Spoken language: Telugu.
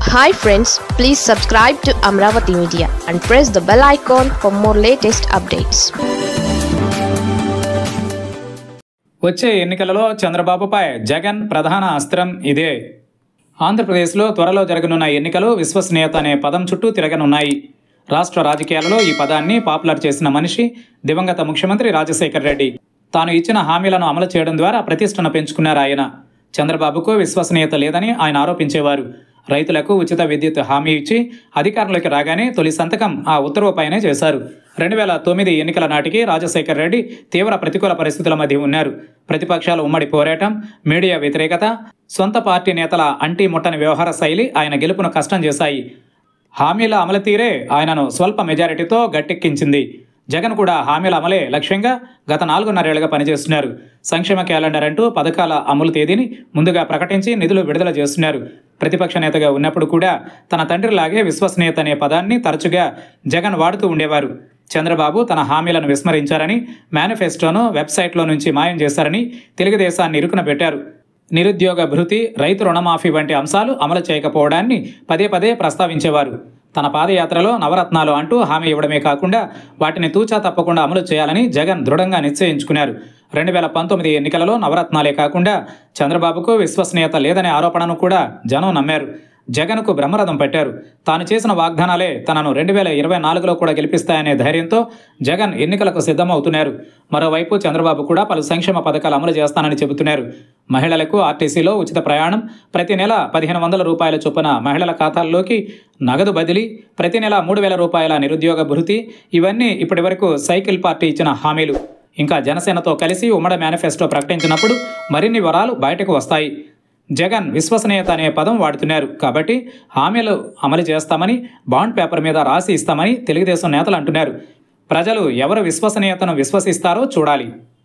Hi friends, please subscribe to Amravati Media and press the bell icon for more latest updates. వచ్చే ఎన్నికలలో చంద్రబాబుపై జగన్ ప్రధాన అస్త్రం ఇదే. ఆంధ్రప్రదేశ్లో త్వరలో జరగనున్న ఎన్నికలు విశ్వసనీయత అనే పదం చుట్టూ తిరగనున్నాయి. రాష్ట్ర రాజకీయాలలో ఈ పదాన్ని పాపులర్ చేసిన మనిషి దివంగత ముఖ్యమంత్రి రాజశేఖర్ రెడ్డి. తాను ఇచ్చిన హామీలను అమలు చేయడం ద్వారా ప్రతిష్టను పెంచుకున్నారు ఆయన. చంద్రబాబుకు విశ్వసనీయత లేదని ఆయన ఆరోపించేవారు. రైతులకు ఉచిత విద్యుత్ హామీ ఇచ్చి అధికారంలోకి రాగానే తొలి సంతకం ఆ ఉత్తర్వుపైనే చేశారు. 2009 ఎన్నికల నాటికి రాజశేఖర్ రెడ్డి తీవ్ర ప్రతికూల పరిస్థితుల మధ్య ఉన్నారు. ప్రతిపక్షాల ఉమ్మడి పోరాటం, మీడియా వ్యతిరేకత, సొంత పార్టీ నేతల అంటీ ముట్టని వ్యవహార శైలి ఆయన గెలుపును కష్టం చేశాయి. హామీల అమలు తీరే ఆయనను స్వల్ప మెజారిటీతో గట్టెక్కించింది. జగన్ కూడా హామీల అమలే లక్ష్యంగా గత 4.5 ఏళ్లుగా పనిచేస్తున్నారు. సంక్షేమ క్యాలెండర్ అంటూ పథకాల అమలు తేదీని ముందుగా ప్రకటించి నిధులు విడుదల చేస్తున్నారు. ప్రతిపక్ష నేతగా ఉన్నప్పుడు కూడా తన తండ్రిలాగే విశ్వసనీయత అనే పదాన్ని తరచుగా జగన్ వాడుతూ ఉండేవారు. చంద్రబాబు తన హామీలను విస్మరించారని, మేనిఫెస్టోను వెబ్సైట్లో నుంచి మాయం చేశారని తెలుగుదేశాన్ని ఇరుకున పెట్టారు. నిరుద్యోగ భృతి, రైతు రుణమాఫీ వంటి అంశాలు అమలు చేయకపోవడాన్ని పదే పదే ప్రస్తావించేవారు. తన పాదయాత్రలో నవరత్నాలు అంటూ హామీ ఇవ్వడమే కాకుండా వాటిని తూచా తప్పకుండా అమలు చేయాలని జగన్ దృఢంగా నిశ్చయించుకున్నారు. 2019 ఎన్నికలలో నవరత్నాలే కాకుండా చంద్రబాబుకు విశ్వసనీయత లేదనే ఆరోపణను కూడా జనం నమ్మారు. జగన్కు బ్రహ్మరథం పట్టారు. తాను చేసిన వాగ్దానాలే తనను 2024లో కూడా గెలిపిస్తాయనే ధైర్యంతో జగన్ ఎన్నికలకు సిద్ధమవుతున్నారు. మరోవైపు చంద్రబాబు కూడా పలు సంక్షేమ పథకాలు అమలు చేస్తానని చెబుతున్నారు. మహిళలకు ఆర్టీసీలో ఉచిత ప్రయాణం, ప్రతి నెల 1500 రూపాయల చొప్పున మహిళల ఖాతాల్లోకి నగదు బదిలీ, ప్రతి నెల 3000 రూపాయల నిరుద్యోగ భృతి, ఇవన్నీ ఇప్పటి వరకు సైకిల్ పార్టీ ఇచ్చిన హామీలు. ఇంకా జనసేనతో కలిసి ఉమ్మడి మేనిఫెస్టో ప్రకటించినప్పుడు మరిన్ని వివరాలు బయటకు వస్తాయి. జగన్ విశ్వసనీయత అనే పదం వాడుతున్నారు కాబట్టి హామీలు అమలు చేస్తామని బాండ్ పేపర్ మీద రాసి ఇస్తామని తెలుగుదేశం నేతలు అంటున్నారు. ప్రజలు ఎవరు విశ్వసనీయతను విశ్వసిస్తారో చూడాలి.